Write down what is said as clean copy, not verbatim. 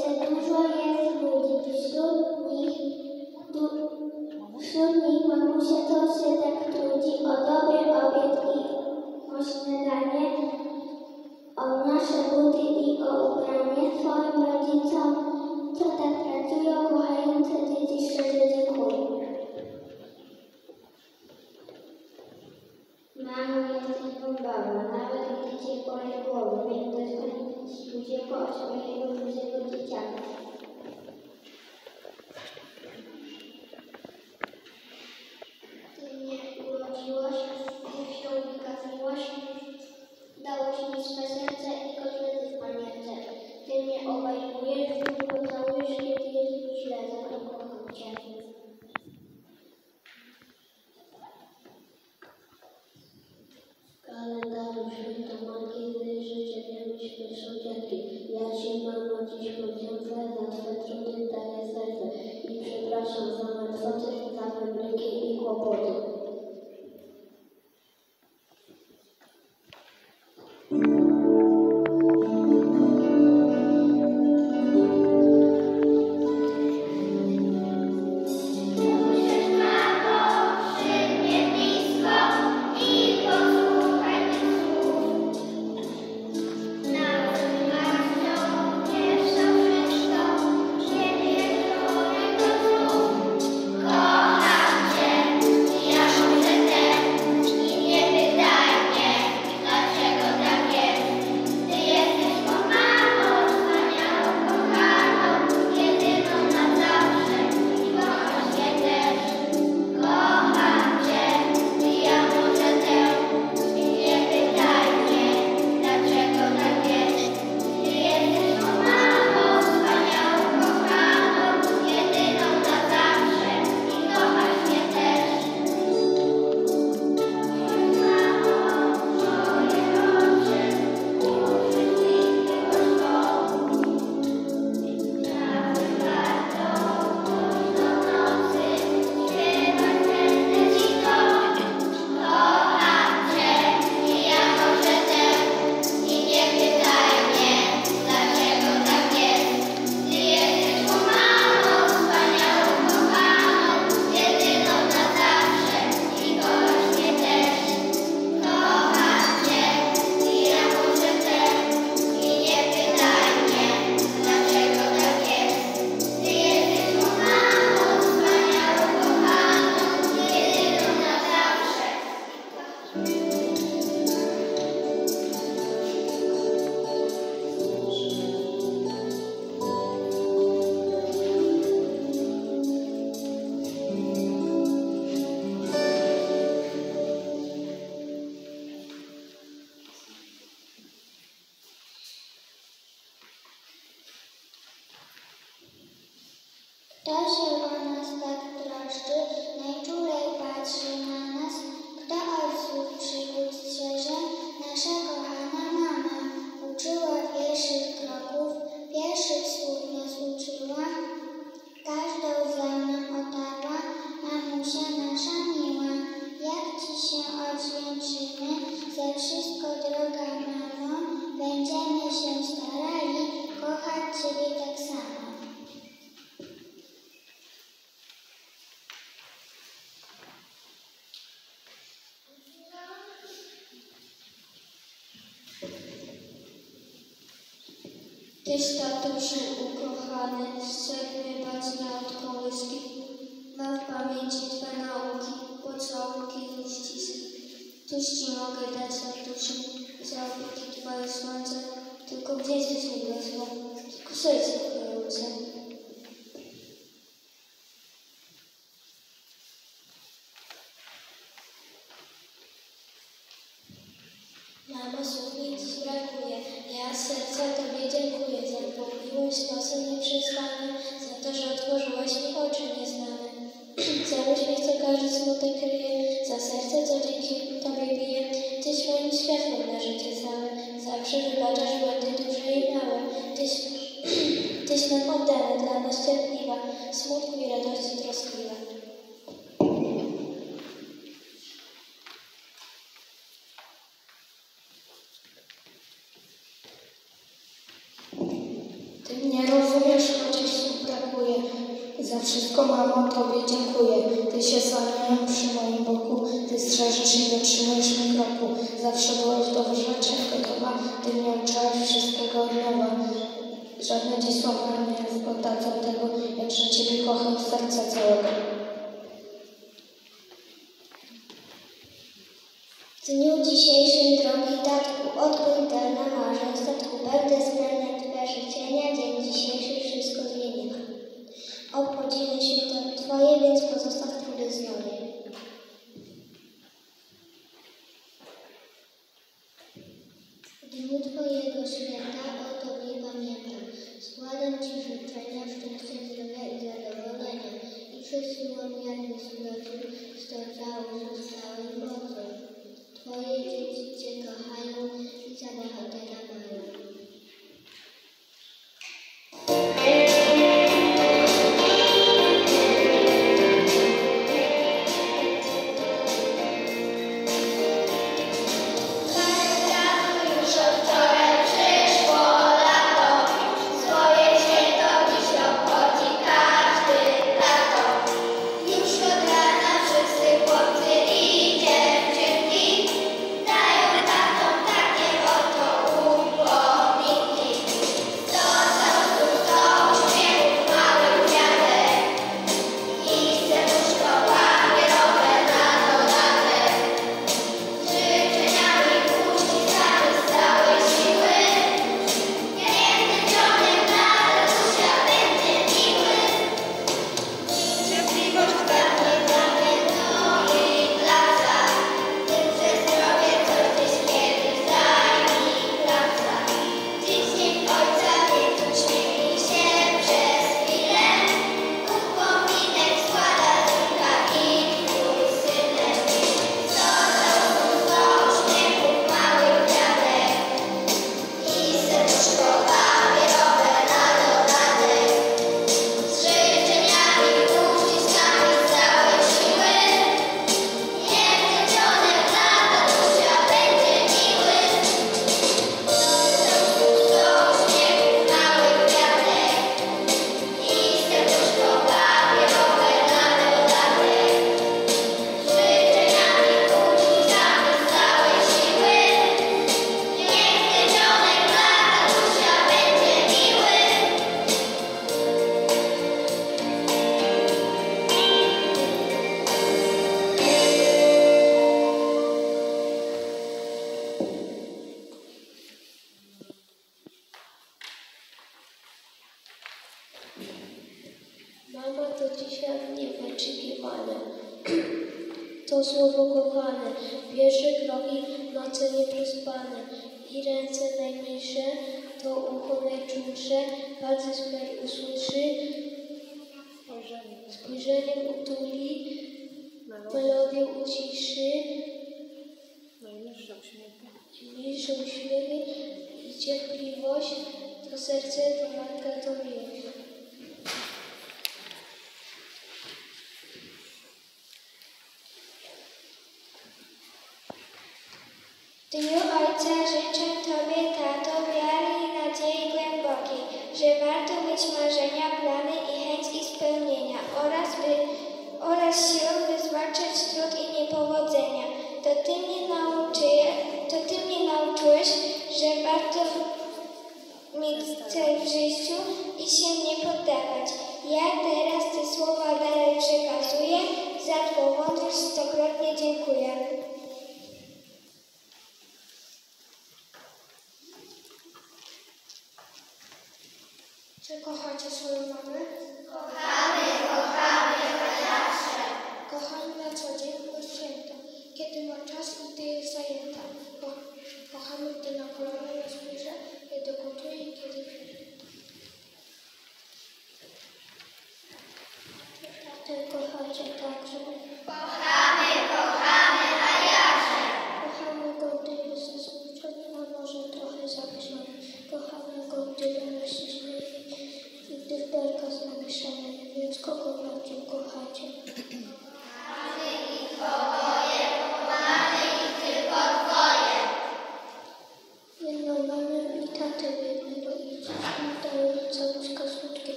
dużo jest ludzi, wśród nich mamusia to się tak trudzi o dobry obiad i o śniadanie, o nasze buty i o ubranie. Swoim rodzicom, co tak pracują, kochające dzieci, szczerze dziękuję. Mamo, jesteś bombała, nawet gdy cię boli głowa, więc dostaniesz ludzie po swojego dużego dzieciaka. Ty mnie urodziłaś, wziął wykazałaś, dałaś mi swe serce i kotlety w panierce. Ty mnie obejmujesz, długo całujesz, kiedy jest mi źle, za to kocham cię. Kalendarzu święta Markiny życzę mieć wysokiaki. Ja ci, mamo, dziś podziękuję za twe trudy, daję serce i przepraszam za martwoty, za wybryki i kłopoty. Kto się o nas tak troszczy, najczulej patrzy na nas, kto od złych przygód strzeże, nasza kochana mama. Uczyła pierwszych kroków, pierwszych słów nas uczyła, każdą za mną otarła, mamusia nasza miła. Jak ci się odwdzięczymy, za wszystko droga mamo, będziemy się starali kochać ciebie tak samo. Tyś, tatusiu ukochany, strzegnie bacznia od kołyski, ma w pamięci twe nauki, pocałunki i uścisk. Cóż ci mogę dać, tatusiu, za opieki twoje słońce, tylko gdzie jesteś niebiosło, tylko serce kojące. Mamo, słów mi dziś brakuje. Ja z serca Tobie dziękuję za tą miłość, nocy nieprzespane, za to, że otworzyłaś mi oczy nieznane. Za uśmiech, co każdy smutek kryje, za serce, co dzięki Tobie bije. Tyś moim światłem na życie całe, zawsze wybaczasz błędy duże i małe. Tyś nam oddana, dla nas cierpliwa, smutku i radości troskliwa. Ty Nie rozumiesz, chociaż słów brakuje. Za wszystko, mamo, Tobie dziękuję. Ty się słaniają przy moim boku, Ty strzeżesz i dotrzymujesz mi kroku. Zawsze byłeś do wyrzeczeń gotowa, Ty mnie uczyłaś wszystkiego od nowa. Żadne dziś słowa nie zbogacą tego, jakże Ciebie kocham z serca całego. W dniu dzisiejszym, drogi tatku, odkąd pełna marzeń statku, będę spełniać Twe życzenia, dzień dzisiejszy wszystko zmienia. Obchodzimy święto Twoje, więc pozostaw trudy znowu. W dniu Twojego święta o Tobie pamiętam. Składam Ci życzenia szczęścia, zdrowia i zadowolenia. I przesyłam jakby zwrotu, starzały z całej mocą. Twoje dzieci Cię kochają i za bohatera mają. Mama to dzisiaj niewyczekiwane, to słowo kochane, pierwsze kroki, noce nieprzespane i ręce najmniejsze, to ucho najczulsze, palce smer usłyszy, spojrzeniem utuli, melodię uciszy, najmilsze uśmiechy i cierpliwość, to serce, to matka, to miłość. W dniu Ojca życzę Tobie, tato, wiary i nadziei głębokiej, że warto mieć marzenia, plany i chęć ich spełnienia oraz siłę, by zwalczać trud i niepowodzenia. To Ty mnie nauczyłeś, że warto mieć cel w życiu i się nie poddawać. Ja teraz te słowa dalej przekazuję, za Twą mądrość stokrotnie dziękuję. Czy kochacie swoją mamę? Kochamy na zawsze. Kochamy na co dzień lub święta, kiedy ma czas i gdy jest zajęta. Kochamy, gdy na kolana nas bierze, kiedy gotuje i kiedy bierze. Ty kochacie także